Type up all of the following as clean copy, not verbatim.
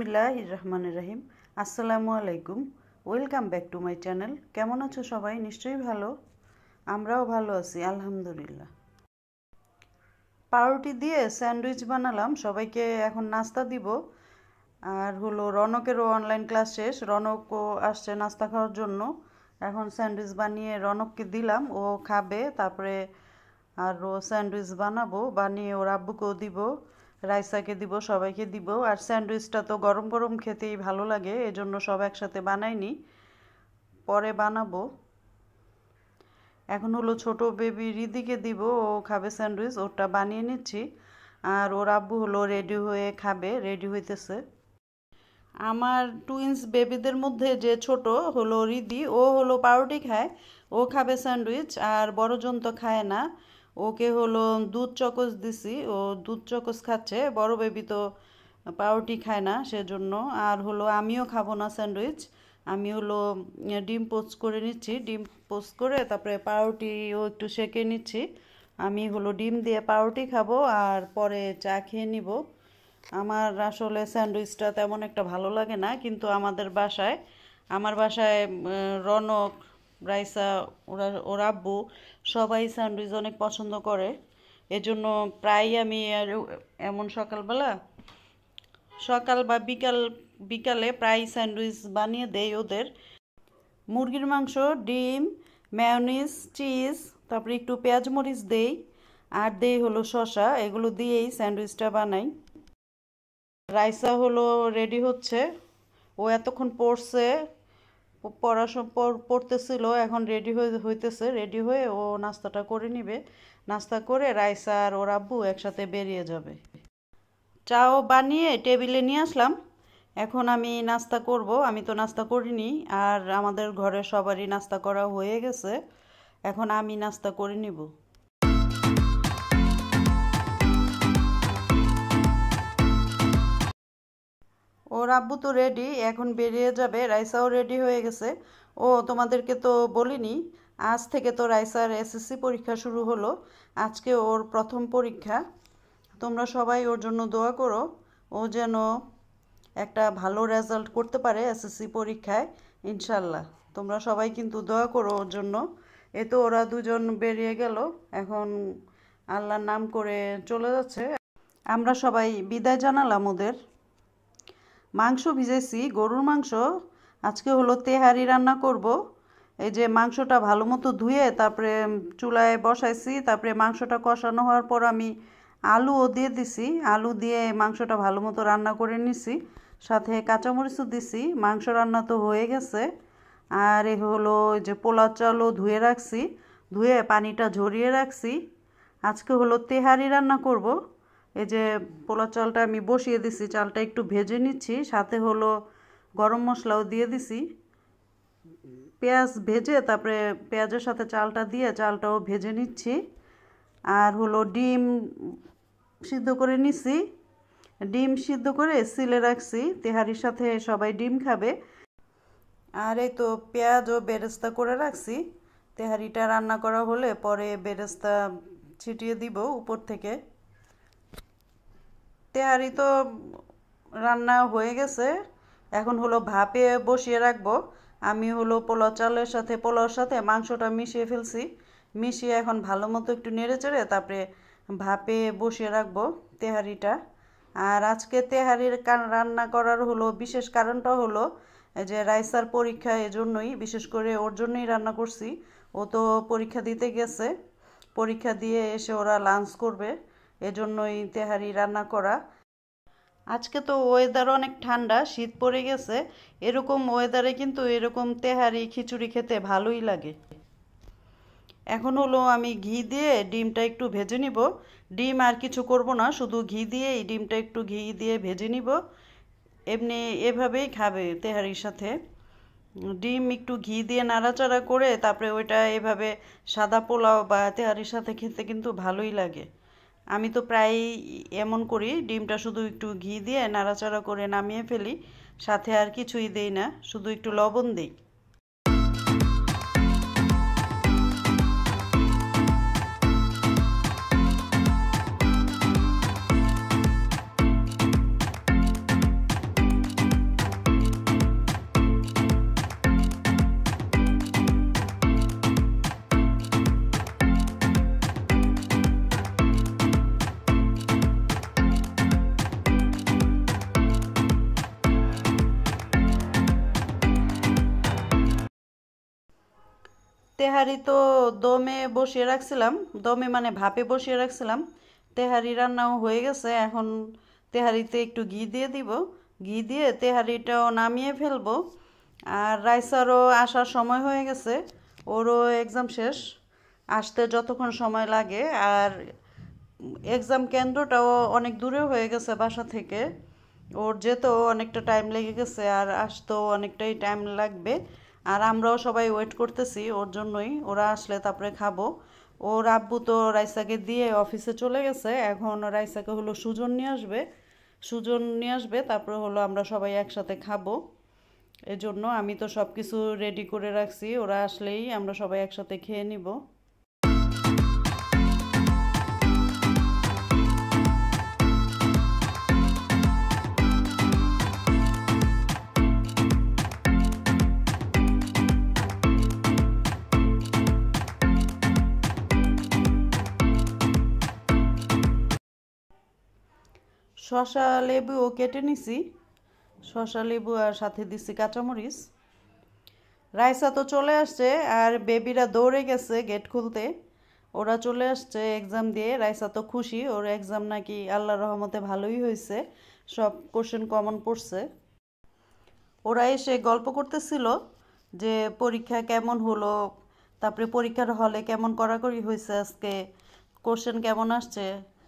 বিসমিল্লাহির রহমানির রহিম। আসসালামু আলাইকুম। Welcome back to my channel. কেমন আছো সবাই? নিশ্চয়ই ভালো। আমরাও ভালো আছি আলহামদুলিল্লাহ। পাউরুটি দিয়ে স্যান্ডউইচ বানালাম, সবাইকে এখন নাস্তা দিব। আর হলো রনকেরও অনলাইন ক্লাস শেষ, রনকও আসছে নাস্তা খাওয়ার জন্য। এখন স্যান্ডউইচ বানিয়ে রনককে দিলাম, ও খাবে। তারপরে আরও স্যান্ডউইচ বানাবো, বানিয়ে ওর আব্বুকেও দিব, রাইসাকে দিব, সবাইকে দিব। আর স্যান্ডউইচটা তো গরম গরম খেতেই ভালো লাগে, এজন্য সব একসাথে বানাইনি, পরে বানাবো। এখন হলো ছোট বেবি রিদিকে দিব, ও খাবে স্যান্ডউইচ, ওটা বানিয়ে নিচ্ছি। আর ওর আব্বু হলো রেডি হয়ে খাবে, রেডি হইতেছে। আমার টুইন্স বেবিদের মধ্যে যে ছোট হলো রিদি, ও হলো পাউরুটি খায়, ও খাবে স্যান্ডউইচ। আর বড়জন তো খায় না, ওকে হলো দুধ চকোস দিছি, ও দুধ চকোস খাচ্ছে। বড় বেবি তো পাউরুটি খায় না, সেজন্য। আর হলো আমিও খাবো না স্যান্ডউইচ, আমি হলো ডিম পোস্ট করে নিচ্ছি। ডিম পোস্ট করে তারপরে পাউরুটিও একটু সেঁকে নিচ্ছি। আমি হলো ডিম দিয়ে পাউরুটি খাবো আর পরে চা খেয়ে নিব। আমার আসলে স্যান্ডউইচটা তেমন একটা ভালো লাগে না, কিন্তু আমার বাসায় রনক, রাইসা, ওর আব্বু সবাই স্যান্ডউইচ অনেক পছন্দ করে। এজন্য প্রায় আমি এমন সকাল বা বিকালে প্রায় স্যান্ডউইচ বানিয়ে দেই ওদের। মুরগির মাংস, ডিম, মেয়োনিজ, চিজ, তারপরে একটু পেঁয়াজ মরিচ দেই, আর দেই হলো শসা। এগুলো দিয়েই স্যান্ডউইচটা বানাই। রাইসা হলো রেডি হচ্ছে, ও এতক্ষণ পড়তেছিল, এখন রেডি হইতেছে। রেডি হয়ে ও নাস্তাটা করে নিবে। নাস্তা করে রাইসা আর ওর আব্বু একসাথে বেরিয়ে যাবে। চাও বানিয়ে টেবিলে নিয়ে আসলাম, এখন আমি নাস্তা করব। আমি তো নাস্তা করিনি, আর আমাদের ঘরে সবারই নাস্তা করা হয়ে গেছে, এখন আমি নাস্তা করে নিব। ওর আব্বু তো রেডি, এখন বেরিয়ে যাবে। রাইসাও রেডি হয়ে গেছে। ও তোমাদেরকে তো বলিনি, আজ থেকে তো রাইসার এসএসসি পরীক্ষা শুরু হলো। আজকে ওর প্রথম পরীক্ষা। তোমরা সবাই ওর জন্য দোয়া করো, ও যেন একটা ভালো রেজাল্ট করতে পারে এসএসসি পরীক্ষায়, ইনশাল্লাহ। তোমরা সবাই কিন্তু দোয়া করো ওর জন্য। এ তো ওরা দুজন বেরিয়ে গেল, এখন আল্লাহর নাম করে চলে যাচ্ছে। আমরা সবাই বিদায় জানালাম ওদের। মাংস ভিজেছি, গরুর মাংস। আজকে হলো তেহারি রান্না করব। এই যে মাংসটা ভালো মতো ধুয়ে তারপরে চুলায় বসাইছি, তারপরে মাংসটা কষানো হওয়ার পর আমি আলুও দিয়ে দিছি। আলু দিয়ে মাংসটা ভালো মতো রান্না করে নিছি, সাথে কাঁচামরিচও দিছি। মাংস রান্না তো হয়ে গেছে। আর এ হলো যে পোলাও চালও ধুয়ে রাখছি, ধুয়ে পানিটা ঝরিয়ে রাখছি। আজকে হলো তেহারি রান্না করব। এই যে পোলাও চালটা আমি বসিয়ে দিছি, চালটা একটু ভেজে নিচ্ছি, সাথে হলো গরম মশলাও দিয়ে দিছি। পেঁয়াজ ভেজে তারপরে পেঁয়াজের সাথে চালটা দিয়ে চালটাও ভেজে নিচ্ছি। আর হলো ডিম সিদ্ধ করে নিছি, ডিম সিদ্ধ করে সিলে রাখছি। তেহারির সাথে সবাই ডিম খাবে। আর এই তো পেঁয়াজও বেরেস্তা করে রাখছি। তেহারিটা রান্না করা হলে পরে বেরেস্তা ছিটিয়ে দিব উপর থেকে। তেহারি তো রান্না হয়ে গেছে, এখন হলো ভাপে বসিয়ে রাখবো। আমি হলো পোলাওর সাথে মাংসটা মিশিয়ে ফেলছি। মিশিয়ে এখন ভালো মতো একটু নেড়ে চেড়ে তারপরে ভাপে বসিয়ে রাখবো তেহারিটা। আর আজকে তেহারির রান্না করার হলো বিশেষ কারণটা হলো যে রাইসার পরীক্ষা, এজন্যই, বিশেষ করে ওর জন্যই রান্না করছি। ও তো পরীক্ষা দিতে গেছে, পরীক্ষা দিয়ে এসে ওরা লাঞ্চ করবে, এজন্যই তেহারি রান্না করা। আজকে তো ওয়েদার অনেক ঠান্ডা, শীত পড়ে গেছে। এরকম ওয়েদারে কিন্তু এরকম তেহারি খিচুড়ি খেতে ভালোই লাগে। এখন হলো আমি ঘি দিয়ে ডিমটা একটু ভেজে নিব। ডিম আর কিছু করব না, শুধু ঘি দিয়েই ডিমটা একটু ঘি দিয়ে ভেজে নিব। এমনি এভাবেই খাবে তেহারির সাথে। ডিম একটু ঘি দিয়ে নাড়াচাড়া করে তারপরে ওইটা এভাবে সাদা পোলাও বা তেহারির সাথে খেতে কিন্তু ভালোই লাগে। আমি তো প্রায়ই এমন করি, ডিমটা শুধু একটু ঘি দিয়ে নাড়াচাড়া করে নামিয়ে ফেলি, সাথে আর কিছুই দেই না, শুধু একটু লবণ দিই। তেহারি তো দমে বসিয়ে রাখছিলাম, দমে মানে ভাপে বসিয়ে রাখছিলাম। তেহারি রান্নাও হয়ে গেছে, এখন তেহারিতে একটু ঘি দিয়ে দিব, ঘি দিয়ে তেহারিটাও নামিয়ে ফেলবো। আর রাইসারও আসার সময় হয়ে গেছে, ওরও এক্সাম শেষ, আসতে যতক্ষণ সময় লাগে। আর এক্সাম কেন্দ্রটাও অনেক দূরে হয়ে গেছে বাসা থেকে, ওর যেতেও অনেকটা টাইম লেগে গেছে আর আসতেও অনেকটাই টাইম লাগবে। আর আমরাও সবাই ওয়েট করতেছি ওর জন্যই, ওরা আসলে তারপরে খাবো। ওর আব্বু তো রাইসাকে দিয়ে অফিসে চলে গেছে, এখন রাইসাকে হলো সুজন নিয়ে আসবে, তারপরে হলো আমরা সবাই একসাথে খাবো। এজন্য আমি তো সব কিছু রেডি করে রাখছি, ওরা আসলেই আমরা সবাই একসাথে খেয়ে নিব। শসা লেবুও কেটে নিছি, শসা লেবু আর সাথে দিছি কাঁচামরিচ। রাইসা তো চলে আসছে আর বেবিরা দৌড়ে গেছে গেট খুলতে, ওরা চলে আসছে এক্সাম দিয়ে। রাইসা তো খুশি, ওর এক্সাম নাকি আল্লাহর রহমতে ভালোই হয়েছে, সব কোশ্চেন কমন পড়ছে। ওরা এসে গল্প করতেছিল যে পরীক্ষা কেমন হলো, তারপরে পরীক্ষার হলে কেমন কড়াকড়ি হয়েছে আজকে, কোশ্চেন কেমন আসছে,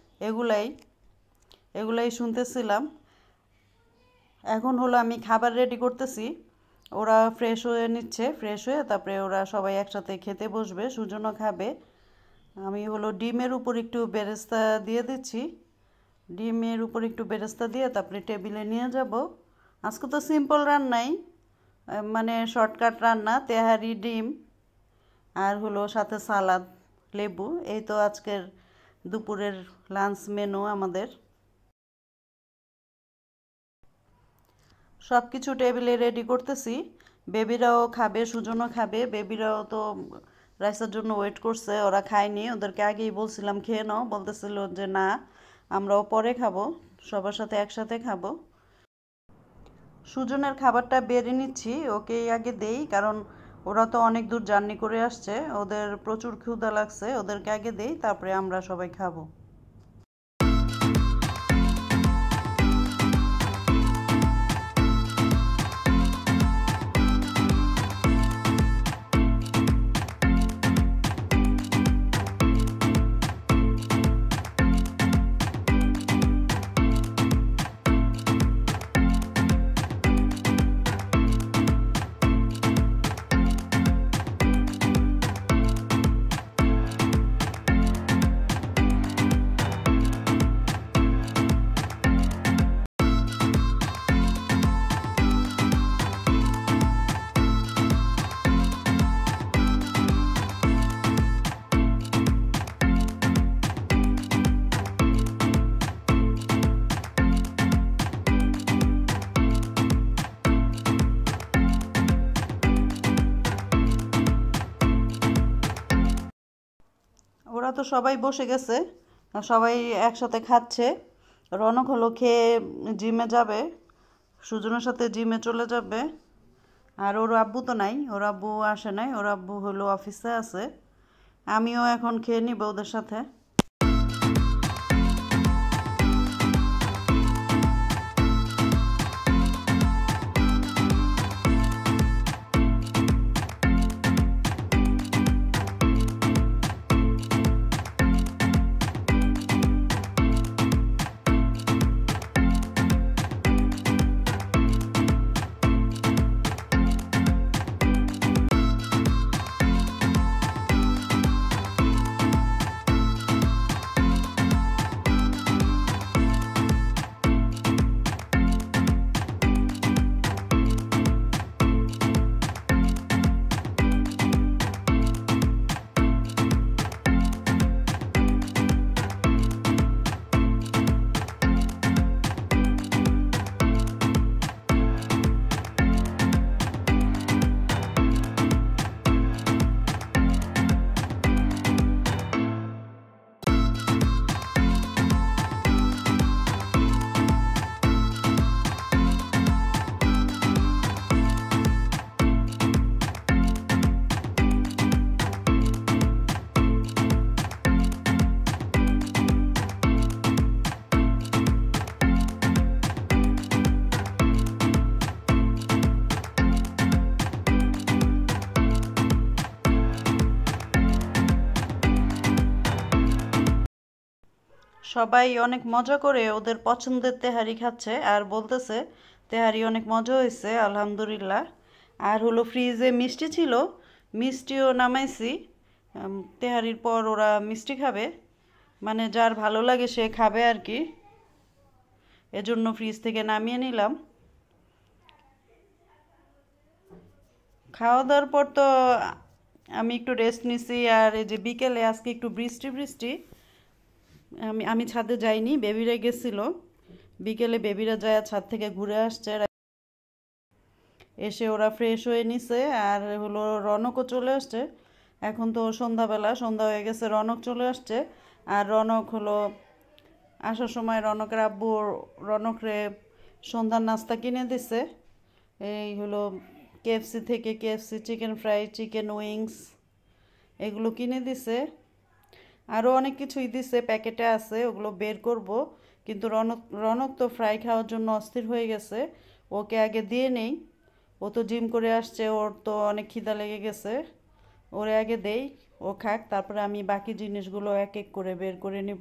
এগুলাই শুনতেছিলাম। এখন হলো আমি খাবার রেডি করতেছি, ওরা ফ্রেশ হয়ে নিচ্ছে, ফ্রেশ হয়ে তারপরে ওরা সবাই একসাথে খেতে বসবে, সুজনও খাবে। আমি হলো ডিমের উপর একটু বেরেস্তা দিয়ে দিচ্ছি, ডিমের উপর একটু বেরেস্তা দিয়ে তারপরে টেবিলে নিয়ে যাব। আজকে তো সিম্পল রান্নাই, মানে শর্টকাট রান্না, তেহারি ডিম আর হলো সাথে সালাদ লেবু, এই তো আজকের দুপুরের লাঞ্চ মেনু আমাদের। সব কিছু টেবিলে রেডি করতেছি, বেবিরাও খাবে, সুজনও খাবে। বেবিরাও তো রাইসের জন্য ওয়েট করছে, ওরা খায়নি, ওদেরকে আগেই বলছিলাম খেয়ে নাও, বলতেছিল যে না আমরাও পরে খাবো, সবার সাথে একসাথে খাবো। সুজনের খাবারটা বেড়ে নিচ্ছি, ওকেই আগে দেই, কারণ ওরা তো অনেক দূর জার্নি করে আসছে, ওদের প্রচুর ক্ষুধা লাগছে, ওদেরকে আগে দেই, তারপরে আমরা সবাই খাবো। ওরা তো সবাই বসে গেছে, সবাই একসাথে খাচ্ছে। রনক হলো খেয়ে জিমে যাবে, সুজনের সাথে জিমে চলে যাবে। আর ওর আব্বু তো নাই, ওর আব্বু আসে নাই, ওর আব্বু হলো অফিসে আছে। আমিও এখন খেয়ে নিব ওদের সাথে। সবাই অনেক মজা করে ওদের পছন্দের তেহারি খাচ্ছে আর বলতেছে তেহারি অনেক মজা হয়েছে আলহামদুলিল্লাহ। আর হলো ফ্রিজে মিষ্টি ছিল, মিষ্টিও নামাইছি। তেহারির পর ওরা মিষ্টি খাবে, মানে যার ভালো লাগে সে খাবে আর কি, এজন্য ফ্রিজ থেকে নামিয়ে নিলাম। খাওয়া দাওয়ার পর তো আমি একটু রেস্ট নিছি। আর এই যে বিকেলে আজকে একটু বৃষ্টি বৃষ্টি, আমি ছাদে যাইনি, বেবিরা গেছিল। বিকেলে বেবিরা যায় ছাদ থেকে ঘুরে আসছে, এসে ওরা ফ্রেশ হয়ে নিছে। আর হলো রনকও চলে আসছে। এখন তো সন্ধ্যাবেলা, সন্ধ্যা হয়ে গেছে, রনক চলে আসছে। আর রনক হলো আসার সময় রনকের আব্বু রনকরে সন্ধ্যার নাস্তা কিনে দিছে। এই হলো কেএফসি থেকে KFC chicken fry, chicken wings এগুলো কিনে দিছে। আরও অনেক কিছুই দিছে, প্যাকেটে আছে, ওগুলো বের করব। কিন্তু রনক তো ফ্রাই খাওয়ার জন্য অস্থির হয়ে গেছে, ওকে আগে দিয়ে নেই। ও তো জিম করে আসছে, ওর তো অনেক খিদা লেগে গেছে, ওরে আগে দেই, ও খাক, তারপরে আমি বাকি জিনিসগুলো এক এক করে বের করে নিব।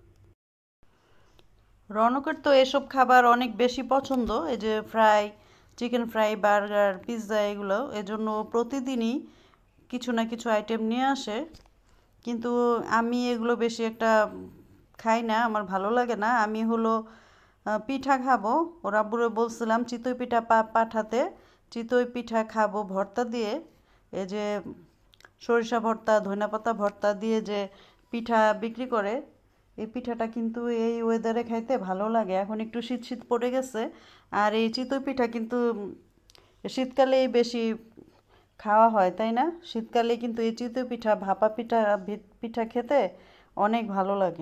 রনকের তো এসব খাবার অনেক বেশি পছন্দ, এই যে fry, chicken fry, burger, pizza এগুলো, এজন্য প্রতিদিনই কিছু না কিছু আইটেম নিয়ে আসে। কিন্তু আমি এগুলো বেশি একটা খাই না, আমার ভালো লাগে না। আমি হলো পিঠা খাবো, ওর আব্বুরে বলছিলাম চিতই পিঠা পাঠাতে, চিতই পিঠা খাবো ভর্তা দিয়ে। এই যে সরিষা ভর্তা, ধনেপাতা ভর্তা দিয়ে যে পিঠা বিক্রি করে, এই পিঠাটা কিন্তু এই ওয়েদারে খাইতে ভালো লাগে। এখন একটু শীত শীত পড়ে গেছে, আর এই চিতই পিঠা কিন্তু শীতকালেই বেশি খাওয়া হয়, তাই না? শীতকালে কিন্তু এই চিতই পিঠা, ভাপা পিঠা, পিঠা খেতে অনেক ভালো লাগে।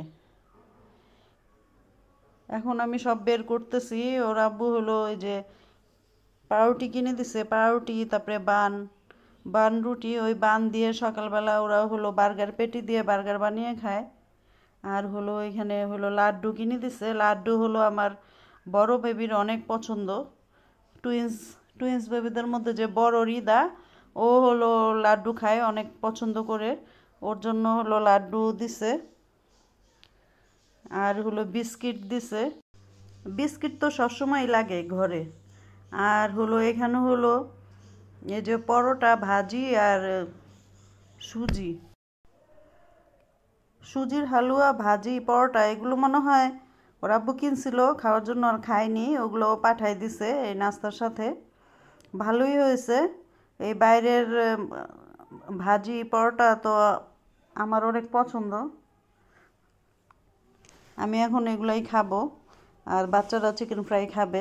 এখন আমি সব বের করতেছি। ওর আব্বু হলো এই যে পাউরুটি কিনে দিছে, পাউরুটি, তারপরে বান রুটি, ওই বান দিয়ে সকালবেলা ওরা হলো বার্গার পেটি দিয়ে বার্গার বানিয়ে খায়। আর হলো এখানে হলো লাড্ডু কিনে দিছে, লাড্ডু হলো আমার বড় বেবির অনেক পছন্দ। টুইন্স টুইন্স বেবিদের মধ্যে যে বড় রিদা, ও হলো লাড্ডু খায় অনেক পছন্দ করে, ওর জন্য হলো লাড্ডু দিছে। আর হলো বিস্কিট দিছে, বিস্কিট তো সবসময় লাগে ঘরে। আর হলো এখানে হলো এই যে পরোটা, ভাজি আর সুজি, সুজির হালুয়া, ভাজি, পরোটা এগুলো মনে হয় ওর আব্বু কিনছিল খাওয়ার জন্য, আর খায়নি, ওগুলো পাঠাই দিছে এই নাস্তার সাথে। ভালোই হয়েছে। এই বাইরের ভাজি পরোটা তো আমার অনেক পছন্দ, আমি এখন এগুলাই খাবো, আর বাচ্চারা চিকেন ফ্রাই খাবে।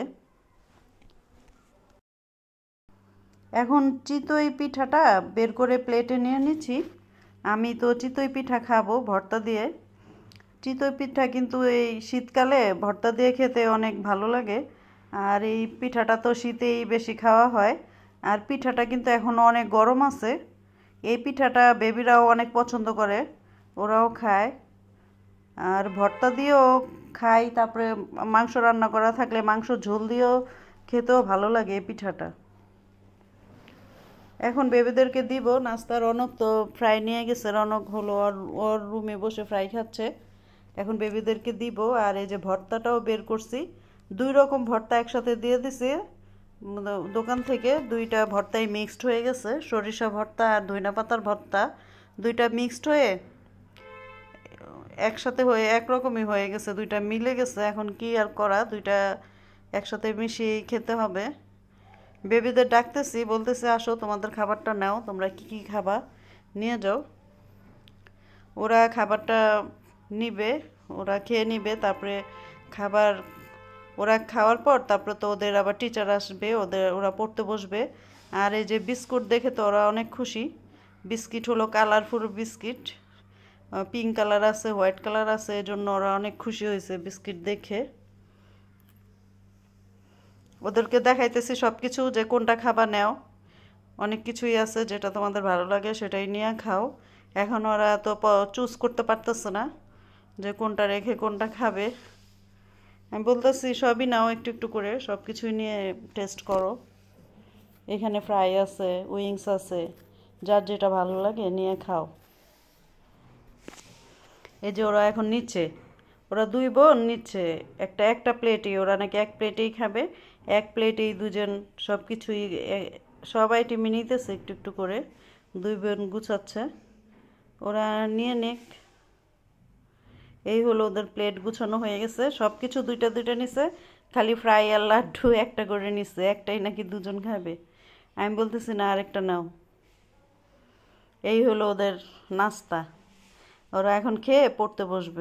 এখন চিতই পিঠাটা বের করে প্লেটে নিয়ে নিচ্ছি। আমি তো চিতই পিঠা খাবো ভর্তা দিয়ে। চিতই পিঠা কিন্তু এই শীতকালে ভর্তা দিয়ে খেতে অনেক ভালো লাগে। আর এই পিঠাটা তো শীতেই বেশি খাওয়া হয়। আর পিঠাটা কিন্তু এখনও অনেক গরম আছে। এই পিঠাটা বেবিরাও অনেক পছন্দ করে, ওরাও খায়। আর ভর্তা দিয়েও খাই, তারপরে মাংস রান্না করা থাকলে মাংস ঝোল দিয়েও খেতেও ভালো লাগে এই পিঠাটা। এখন বেবিদেরকে দিব নাস্তা। রনক তো ফ্রাই নিয়ে গেছে, রনক হলো ওর রুমে বসে ফ্রাই খাচ্ছে। এখন বেবিদেরকে দিব। আর এই যে ভর্তাটাও বের করছি, 2 রকম ভর্তা একসাথে দিয়ে দিছি দোকান থেকে। 2টা ভর্তাই মিক্সড হয়ে গেছে, সরিষা ভর্তা আর ধইনা পাতার ভর্তা, 2টা মিক্সড হয়ে একসাথে হয়ে একরকমই হয়ে গেছে, 2টা মিলে গেছে। এখন কি আর করা, 2টা একসাথে মিশিয়ে খেতে হবে। বেবিদের ডাকতেছি, বলতেছে আসো তোমাদের খাবারটা নাও, তোমরা কি কি খাবা নিয়ে যাও। ওরা খাবারটা নিবে, ওরা খেয়ে নিবে, তারপরে খাবার ওরা খাওয়ার পর তারপরে তো ওদের আবার টিচার আসবে, ওরা পড়তে বসবে। আর এই যে বিস্কুট দেখে তো ওরা অনেক খুশি। বিস্কিট হলো কালারফুল বিস্কিট, পিঙ্ক কালার আছে, হোয়াইট কালার আছে, এজন্য ওরা অনেক খুশি হয়েছে বিস্কিট দেখে। ওদেরকে দেখাইতেছি সব কিছু, যে কোনটা খাবা নেও, অনেক কিছুই আছে, যেটা তোমাদের ভালো লাগে সেটাই নিয়ে খাও। এখন ওরা তো চুজ করতে পারতেছে না যে কোনটা রেখে কোনটা খাবে। আমি বলতেছি সবই নাও একটু একটু করে, সব কিছুই নিয়ে টেস্ট করো। এখানে ফ্রাই আছে, উইংস আছে, যার যেটা ভালো লাগে নিয়ে খাও। এই যে ওরা এখন নিচ্ছে, ওরা দুই বোন নিচ্ছে একটা একটা প্লেটই, ওরা নাকি এক প্লেটেই খাবে, এক প্লেটেই দুজন সব কিছুই সবাই টিমে নিতেছে একটু একটু করে, দুই বোন গুছাচ্ছে, ওরা নিয়ে নেক। এই হলো ওদের প্লেট গুছানো হয়ে গেছে, সব কিছু দুইটা দুইটা নিছে, খালি ফ্রাই আর লাড্ডু একটা করে নিচ্ছে, একটাই নাকি দুজন খাবে। আমি বলতেছি না আরেকটা নাও। এই হলো ওদের নাস্তা, ওরা এখন খেয়ে পড়তে বসবে।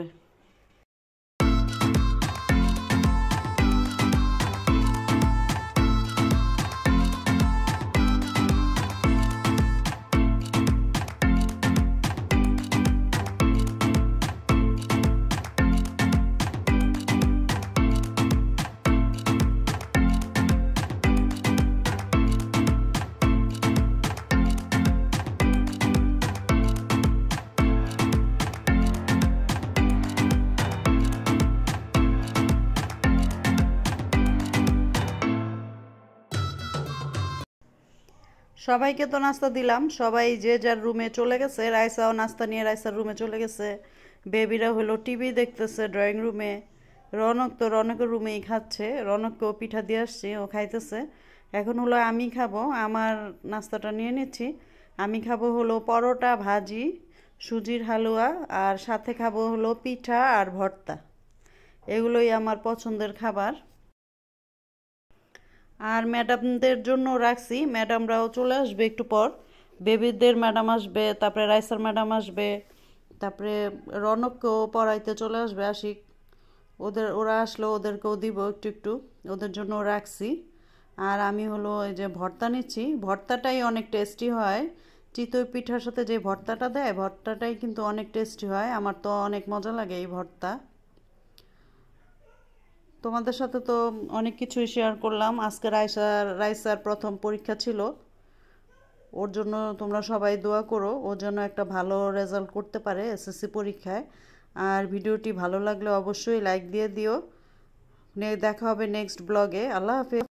সবাইকে তো নাস্তা দিলাম, সবাই যে যার রুমে চলে গেছে, রাইসাও নাস্তা নিয়ে রাইসার রুমে চলে গেছে, বেবিরা হলো টিভি দেখতেছে ড্রয়িং রুমে, রনক তো রনকের রুমেই খাচ্ছে, রনককেও পিঠা দিয়ে আসছি, ও খাইতেছে। এখন হলো আমি খাবো, আমার নাস্তাটা নিয়ে নিচ্ছি। আমি খাবো হলো পরোটা, ভাজি, সুজির হালুয়া, আর সাথে খাবো হলো পিঠা আর ভর্তা। এগুলোই আমার পছন্দের খাবার। আর ম্যাডামদের জন্য রাখছি, ম্যাডামরাও চলে আসবে একটু পর, বেবিদের ম্যাডাম আসবে, তারপরে রাইসার ম্যাডাম আসবে, তারপরে রনককেও পড়াইতে চলে আসবে আশিক, ওরা আসলো ওদেরকেও দিব একটু একটু, ওদের জন্য রাখছি। আর আমি হলো এই যে ভর্তা নিচ্ছি, ভর্তাটাই অনেক টেস্টি হয়, চিতই পিঠার সাথে যে ভর্তাটা দেয়, ভর্তাটাই কিন্তু অনেক টেস্টি হয়, আমার তো অনেক মজা লাগে এই ভর্তা। তোমাদের সাথে তো অনেক কিছুই শেয়ার করলাম, আজকে রাইসার প্রথম পরীক্ষা ছিল, ওর জন্য তোমরা সবাই দোয়া করো, ওর জন্য একটা ভালো রেজাল্ট করতে পারে এসএসসি পরীক্ষায়। আর ভিডিওটি ভালো লাগলে অবশ্যই লাইক দিয়ে দিও। দেখা হবে নেক্সট ব্লগে। আল্লাহ হাফেজ।